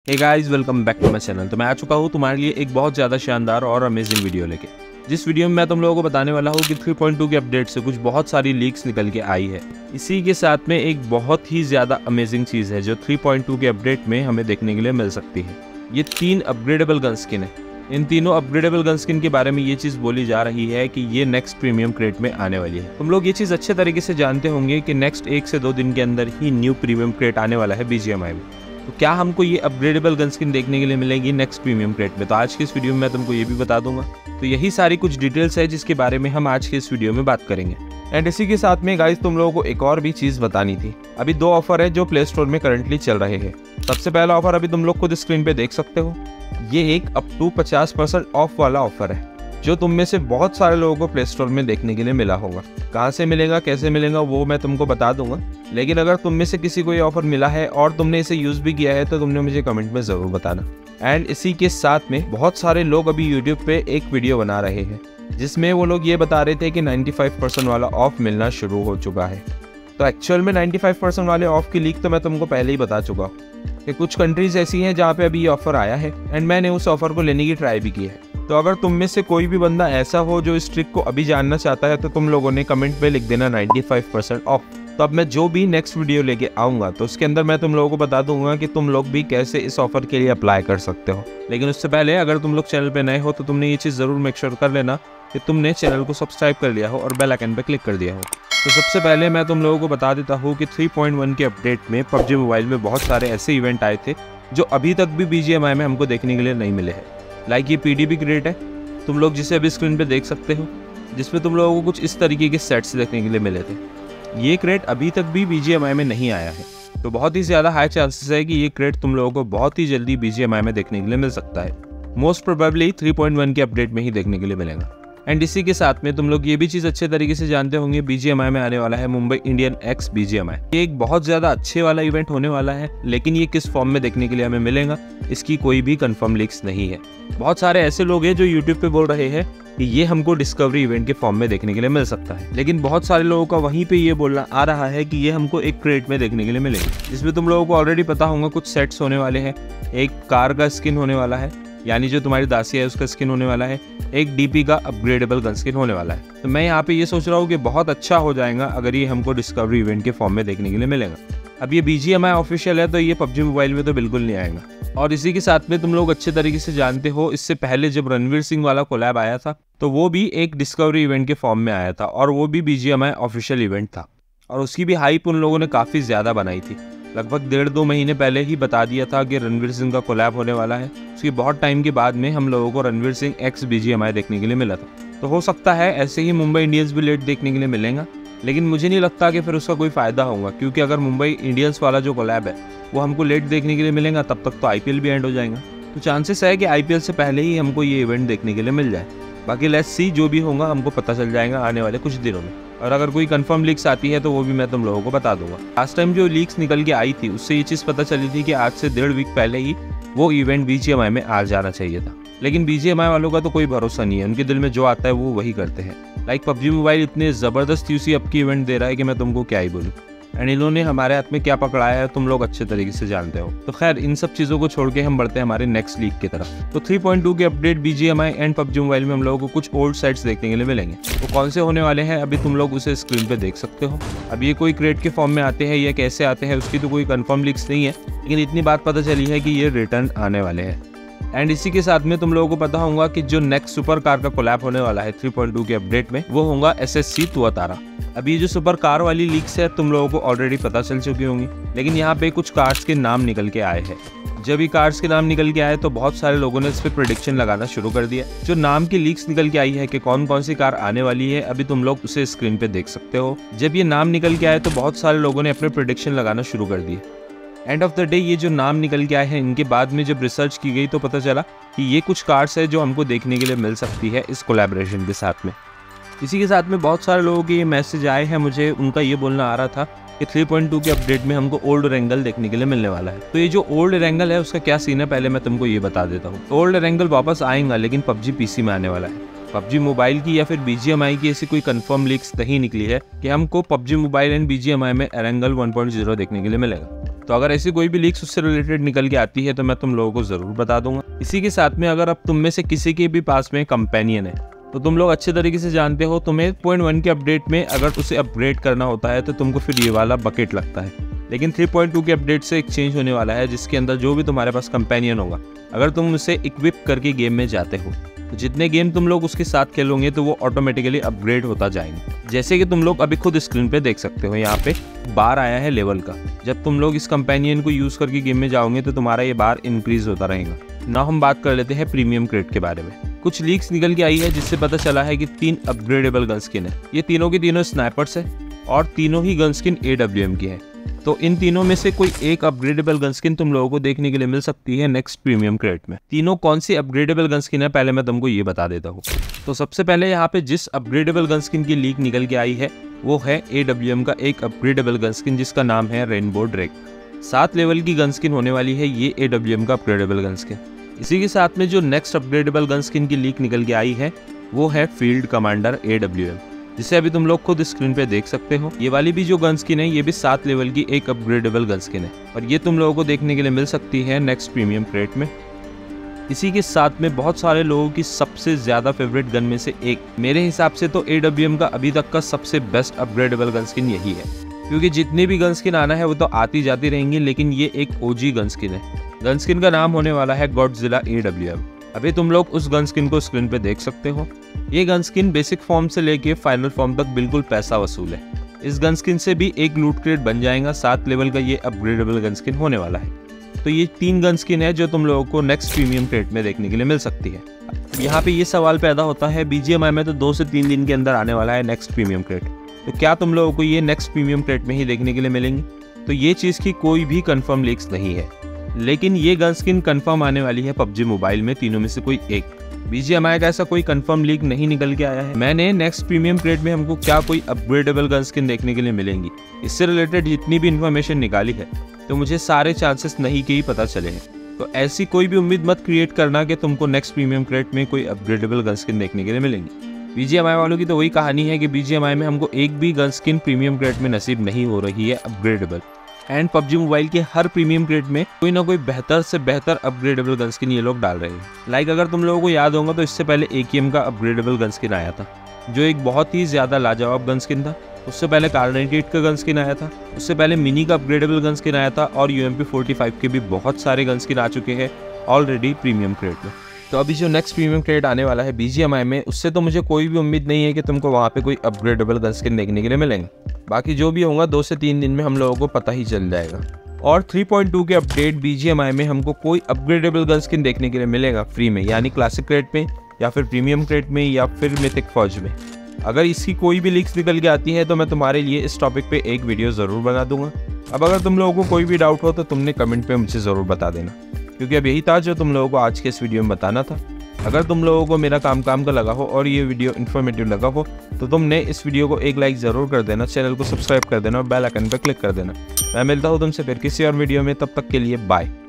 Hey guys, welcome back to my channel. तो मैं आ चुका हूँ तुम्हारे लिए एक बहुत ज़्यादा शानदार और अमेजिंग वीडियो लेके। जिस वीडियो में मैं तुम लोगों को बताने वाला हूँ कि 3.2 के अपडेट से कुछ बहुत सारी लीक्स निकल के आई है। इसी के साथ में एक बहुत ही ज़्यादा अमेजिंग चीज़ है जो 3.2 के अपडेट में हमें देखने के लिए मिल सकती है। ये 3 अपग्रेडेबल गन स्किन है। इन तीनों अपग्रेडेबल गन स्किन के बारे में ये चीज़ बोली जा रही है कि ये नेक्स्ट प्रीमियम क्रेट में आने वाली है। तुम लोग ये चीज़ अच्छे तरीके से जानते होंगे कि नेक्स्ट 1 से 2 दिन के अंदर ही न्यू प्रीमियम क्रेट आने वाला है BGMI में। तो क्या हमको ये अपग्रेडेबल गन स्किन देखने के लिए मिलेगी नेक्स्ट प्रीमियम क्रेट में? तो आज के इस वीडियो में मैं तुमको ये भी बता दूंगा। तो यही सारी कुछ डिटेल्स है जिसके बारे में हम आज के इस वीडियो में बात करेंगे। एंड इसी के साथ में गाइस तुम लोगों को एक और भी चीज़ बतानी थी। अभी 2 ऑफर है जो प्ले स्टोर में करंटली चल रहे हैं। सबसे पहला ऑफर अभी तुम लोग खुद स्क्रीन पे देख सकते हो। ये एक अप टू 50% ऑफ वाला ऑफर है जो तुम में से बहुत सारे लोगों को प्ले स्टोर में देखने के लिए मिला होगा। कहाँ से मिलेगा, कैसे मिलेगा, वो मैं तुमको बता दूंगा। लेकिन अगर तुम में से किसी को ये ऑफर मिला है और तुमने इसे यूज़ भी किया है तो तुमने मुझे कमेंट में ज़रूर बताना। एंड इसी के साथ में बहुत सारे लोग अभी यूट्यूब पे एक वीडियो बना रहे हैं जिसमें वो लोग ये बता रहे थे कि 95% वाला ऑफ मिलना शुरू हो चुका है। तो एक्चुअल में 95% वाले ऑफ की लीक तो मैं तुमको पहले ही बता चुका हूँ कि कुछ कंट्रीज ऐसी हैं जहाँ पे अभी ये ऑफर आया है एंड मैंने उस ऑफर को लेने की ट्राई भी की है। तो अगर तुम में से कोई भी बंदा ऐसा हो जो इस ट्रिक को अभी जानना चाहता है तो तुम लोगों ने कमेंट में लिख देना 95% ऑफ। तो अब मैं जो भी नेक्स्ट वीडियो लेके आऊँगा तो उसके अंदर मैं तुम लोगों को बता दूंगा कि तुम लोग भी कैसे इस ऑफर के लिए अप्लाई कर सकते हो। लेकिन उससे पहले अगर तुम लोग चैनल पे नए हो तो तुमने ये चीज़ ज़रूर मेक श्योर कर लेना कि तुमने चैनल को सब्सक्राइब कर लिया हो और बेल आइकन पे क्लिक कर दिया हो। तो सबसे पहले मैं तुम लोगों को बता देता हूँ कि 3.1 के अपडेट में PUBG मोबाइल में बहुत सारे ऐसे इवेंट आए थे जो अभी तक भी BGMI में हमको देखने के लिए नहीं मिले हैं। लाइक ये PDB क्रेट है तुम लोग जिसे अभी स्क्रीन पे देख सकते हो, जिसमें तुम लोगों को कुछ इस तरीके के सेट्स देखने के लिए मिले थे। ये क्रेट अभी तक भी BGMI में नहीं आया है, तो बहुत ही ज़्यादा हाई चांसेस है कि ये क्रेट तुम लोगों को बहुत ही जल्दी BGMI में देखने के लिए मिल सकता है। मोस्ट प्रोबेबली 3.1 के अपडेट में ही देखने के लिए मिलेगा। एंड इसी के साथ में तुम लोग ये भी चीज़ अच्छे तरीके से जानते होंगे BGMI में आने वाला है मुंबई इंडियन एक्स BGMI। ये एक बहुत ज़्यादा अच्छे वाला इवेंट होने वाला है, लेकिन ये किस फॉर्म में देखने के लिए हमें मिलेगा इसकी कोई भी कंफर्म लीक्स नहीं है। बहुत सारे ऐसे लोग हैं जो यूट्यूब पे बोल रहे हैं कि ये हमको डिस्कवरी इवेंट के फॉर्म में देखने के लिए मिल सकता है, लेकिन बहुत सारे लोगों का वहीं पे ये बोलना आ रहा है कि ये हमको एक क्रेट में देखने के लिए मिलेगा, जिसमें तुम लोगों को ऑलरेडी पता होगा कुछ सेट्स होने वाले हैं। एक कार का स्किन होने वाला है, यानी जो तुम्हारी दासिया है उसका स्किन होने वाला है। एक DP का अपग्रेडेबल गन स्किन होने वाला है। तो मैं यहाँ पे ये सोच रहा हूँ कि बहुत अच्छा हो जाएगा अगर ये हमको डिस्कवरी इवेंट के फॉर्म में देखने के लिए मिलेगा। अब ये BGMI ऑफिशियल है तो ये PUBG मोबाइल में तो बिल्कुल नहीं आएगा। और इसी के साथ में तुम लोग अच्छे तरीके से जानते हो, इससे पहले जब रणवीर सिंह वाला कोलैब आया था तो वो भी एक डिस्कवरी इवेंट के फॉर्म में आया था और वो भी BGMI ऑफिशियल इवेंट था और उसकी भी हाइप उन लोगों ने काफ़ी ज़्यादा बनाई थी। लगभग 1.5-2 महीने पहले ही बता दिया था कि रणवीर सिंह का कोलैब होने वाला है। उसके बहुत टाइम के बाद में हम लोगों को रणवीर सिंह एक्स BGMI देखने के लिए मिला था। तो हो सकता है ऐसे ही मुंबई इंडियंस भी लेट देखने के लिए मिलेगा, लेकिन मुझे नहीं लगता कि फिर उसका कोई फ़ायदा होगा, क्योंकि अगर मुंबई इंडियंस वाला जो कोलैब है वो हमको लेट देखने के लिए मिलेगा तब तक तो IPL भी एंड हो जाएगा। तो चांसेस है कि IPL से पहले ही हमको ये इवेंट देखने के लिए मिल जाए। बाकी लेट्स सी, जो भी होगा हमको पता चल जाएगा आने वाले कुछ दिनों में। और अगर कोई कंफर्म लीक्स आती है तो वो भी मैं तुम लोगों को बता दूंगा। लास्ट टाइम जो लीक्स निकल के आई थी उससे ये चीज़ पता चली थी कि आज से 1.5 वीक पहले ही वो इवेंट BGMI में आ जाना चाहिए था। लेकिन BGMI वालों का तो कोई भरोसा नहीं है, उनके दिल में जो आता है वो वही करते हैं। लाइक PUBG मोबाइल इतने ज़बरदस्त UC अप की इवेंट दे रहा है कि मैं तुमको क्या ही बोलूँ। एंड इन्होंने हमारे हाथ में क्या पकड़ाया है तुम लोग अच्छे तरीके से जानते हो। तो खैर इन सब चीज़ों को छोड़ के हम बढ़ते हैं हमारे नेक्स्ट लीक की तरफ। तो 3.2 के update BGMI and PUBG mobile में हम लोगों को कुछ ओल्ड सेट्स देखने के लिए मिलेंगे। तो कौन से होने वाले हैं अभी तुम लोग उसे स्क्रीन पे देख सकते हो। अब ये कोई क्रेट के फॉर्म में आते हैं या कैसे आते हैं उसकी तो कोई कंफर्म लीक्स नहीं है, लेकिन इतनी बात पता चली है कि ये रिटर्न आने वाले हैं। एंड इसी के साथ में तुम लोगों को पता होगा कि जो नेक्स्ट सुपर कार का कोलैब होने वाला है 3.2 के अपडेट में वो होगा SSC तुआतारा। अब ये जो सुपर कार वाली लीक्स है तुम लोगों को ऑलरेडी पता चल चुकी होंगी, लेकिन यहाँ पे कुछ कार्स के नाम निकल के आए हैं। जब ये कार्स के नाम निकल के आए तो बहुत सारे लोगों ने इस पर प्रेडिक्शन लगाना शुरू कर दिया। जो नाम की लीक्स निकल के आई है कि कौन कौन सी कार आने वाली है अभी तुम लोग उसे स्क्रीन पे देख सकते हो। जब ये नाम निकल के आए तो बहुत सारे लोगों ने अपने प्रेडिक्शन लगाना शुरू कर दिए। एंड ऑफ द डे ये जो नाम निकल के आए हैं इनके बाद में जब रिसर्च की गई तो पता चला कि ये कुछ कार्स है जो हमको देखने के लिए मिल सकती है इस कोलैबोरेशन के साथ में। इसी के साथ में बहुत सारे लोगों के ये मैसेज आए हैं मुझे, उनका ये बोलना आ रहा था कि 3.2 के अपडेट में हमको ओल्ड रेंगल देखने के लिए मिलने वाला है। तो ये जो ओल्ड रेंगल है उसका क्या सीन है पहले मैं तुमको ये बता देता हूँ। ओल्ड रेंगल वापस आएगा लेकिन PUBG PC में आने वाला है। PUBG मोबाइल की या फिर BGMI की ऐसी कोई कंफर्म लीक्स नहीं निकली है कि हमको PUBG मोबाइल एंड BGMI में एरेंगल 1.0 देखने के लिए मिलेगा। तो अगर ऐसी कोई भी लीक्स उससे रिलेटेड निकल के आती है तो मैं तुम लोगों को ज़रूर बता दूंगा। इसी के साथ में अगर अब तुम में से किसी के भी पास में कंपेनियन है तो तुम लोग अच्छे तरीके से जानते हो, तुम्हें 0.1 के अपडेट में अगर उसे अपग्रेड करना होता है तो तुमको फिर ये वाला बकेट लगता है। लेकिन 3.2 के अपडेट से एक चेंज होने वाला है जिसके अंदर जो भी तुम्हारे पास कंपेनियन होगा, अगर तुम उसे इक्विप करके गेम में जाते हो तो जितने गेम तुम लोग उसके साथ खेलोगे तो वो ऑटोमेटिकली अपग्रेड होता जाएंगे। जैसे कि तुम लोग अभी खुद स्क्रीन पे देख सकते हो, यहाँ पे बार आया है लेवल का। जब तुम लोग इस कंपेनियन को यूज़ करके गेम में जाओगे तो तुम्हारा ये बार इंक्रीज होता रहेगा। ना हम बात कर लेते हैं प्रीमियम क्रेट के बारे में। कुछ लीक्स निकल के आई है जिससे पता चला है कि 3 अपग्रेडेबल गन स्किन है। ये तीनों की तीनों स्नाइपर्स है और तीनों ही गन स्किन AWM की है। तो इन तीनों में से कोई एक अपग्रेडेबल गन स्किन तुम लोगों को देखने के लिए मिल सकती है नेक्स्ट प्रीमियम क्रेट में। तीनों कौन सी अपग्रेडेबल गन स्किन है पहले मैं तुमको ये बता देता हूँ। तो सबसे पहले यहाँ पे जिस अपग्रेडेबल गन स्किन की लीक निकल के आई है वो है AWM का एक अपग्रेडेबल गन स्किन जिसका नाम है रेनबो ड्रेक। 7 लेवल की गन स्किन होने वाली है ये AWM का अपग्रेडेबल गन स्किन। इसी के साथ में जो नेक्स्ट अपग्रेडेबल गन स्किन की लीक निकल के आई है वो है फील्ड कमांडर AWM, जिसे अभी तुम लोग खुद स्क्रीन पे देख सकते हो। ये वाली भी जो गन स्किन है ये भी 7 लेवल की एक अपग्रेडेबल गन स्किन है और ये तुम लोगों को देखने के लिए मिल सकती है नेक्स्ट प्रीमियम क्रेट में। इसी के साथ में बहुत सारे लोगों की सबसे ज़्यादा फेवरेट गन में से एक, मेरे हिसाब से तो AWM का अभी तक का सबसे बेस्ट अपग्रेडेबल गन स्किन यही है, क्योंकि जितनी भी गन स्किन आना है वो तो आती जाती रहेंगी, लेकिन ये एक OG गन स्किन है। गन स्किन का नाम होने वाला है गॉडजिला AWM। अभी तुम लोग उस गन स्किन को स्क्रीन पे देख सकते हो। ये गन स्किन बेसिक फॉर्म से लेके फाइनल फॉर्म तक बिल्कुल पैसा वसूल है। इस गन स्किन से भी एक लूट क्रेट बन जाएगा। 7 लेवल का ये अपग्रेडेबल गन स्किन होने वाला है। तो ये 3 गन स्किन है जो तुम लोगों को नेक्स्ट प्रीमियम क्रेट में देखने के लिए मिल सकती है। यहाँ पे ये सवाल पैदा होता है, BGMI में तो 2 से 3 दिन के अंदर आने वाला है नेक्स्ट प्रीमियम क्रेट, तो क्या तुम लोगों को ये नेक्स्ट प्रीमियम क्रेट में ही देखने के लिए मिलेंगी? तो ये चीज़ की कोई भी कंफर्म लीक्स नहीं है, लेकिन ये गन स्किन कंफर्म आने वाली है PUBG मोबाइल में, तीनों में से कोई एक। BGMI का ऐसा कोई कंफर्म लीक नहीं निकल के आया है। मैंने नेक्स्ट प्रीमियम क्रेट में हमको क्या कोई अपग्रेडेबल गन स्किन देखने के लिए मिलेंगी, इससे रिलेटेड जितनी भी इन्फॉर्मेशन निकाली है तो मुझे सारे चांसेस नहीं के ही पता चले हैं। तो ऐसी कोई भी उम्मीद मत क्रिएट करना कि तुमको नेक्स्ट प्रीमियम क्रेट में कोई अपग्रेडेबल गन स्किन देखने के लिए मिलेंगी। BGMI वालों की तो वही कहानी है कि BGMI में हमको एक भी गन स्किन प्रीमियम क्रेट में नसीब नहीं हो रही है अपग्रेडेबल। एंड PUBG मोबाइल के हर प्रीमियम क्रेट में कोई ना कोई बेहतर से बेहतर अपग्रेडेबल गन स्किन ये लोग डाल रहे हैं। अगर तुम लोगों को याद होगा तो इससे पहले AKM का अपग्रेडेबल गन स्किन आया था जो एक बहुत ही ज़्यादा लाजवाब गन स्किन था। उससे पहले Kar98 का गन स्किन आया था, उससे पहले मिनी का अपग्रेडेबल गन स्किन आया था और UMP45 के भी बहुत सारे गन स्किन आ चुके हैं ऑलरेडी प्रीमियम क्रेट में। तो अभी जो नेक्स्ट प्रीमियम क्रेट आने वाला है BGMI में, उससे तो मुझे कोई भी उम्मीद नहीं है कि तुमको वहाँ पे कोई अपग्रेडेबल गन स्किन देखने के लिए मिलेंगे। बाकी जो भी होगा 2 से 3 दिन में हम लोगों को पता ही चल जाएगा। और 3.2 के अपडेट BGMI में हमको कोई अपग्रेडेबल गन स्किन देखने के लिए मिलेगा फ्री में, यानी क्लासिक क्रेट में या फिर प्रीमियम क्रेट में या फिर मिथिक फौज में। अगर इसकी कोई भी लीक्स निकल के आती है तो मैं तुम्हारे लिए इस टॉपिक पे एक वीडियो ज़रूर बना दूंगा। अब अगर तुम लोगों को कोई भी डाउट हो तो तुमने कमेंट पे मुझे ज़रूर बता देना, क्योंकि अब यही था जो तुम लोगों को आज के इस वीडियो में बताना था। अगर तुम लोगों को मेरा काम का लगा हो और ये वीडियो इन्फॉर्मेटिव लगा हो तो तुमने इस वीडियो को एक लाइक ज़रूर कर देना, चैनल को सब्सक्राइब कर देना और बेल आइकन पर क्लिक कर देना। मैं मिलता हूँ तुमसे फिर किसी और वीडियो में, तब तक के लिए बाय।